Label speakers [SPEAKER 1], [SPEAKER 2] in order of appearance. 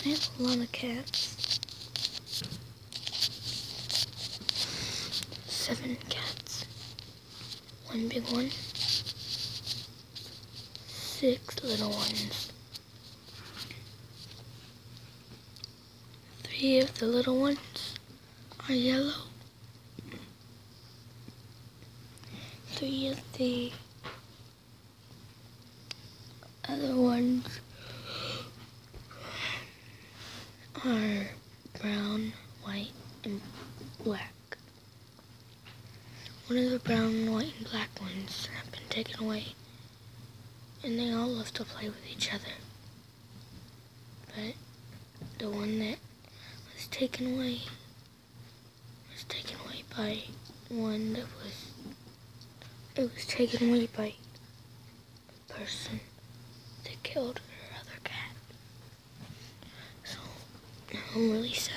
[SPEAKER 1] I have a lot of cats. 7 cats. 1 big one. 6 little ones. 3 of the little ones are yellow. 3 of the other ones are brown, white, and black. One of the brown, white, and black ones have been taken away, and they all love to play with each other. But the one that was taken away by one that was taken away by a person that killed her other cat. So I'm really sad.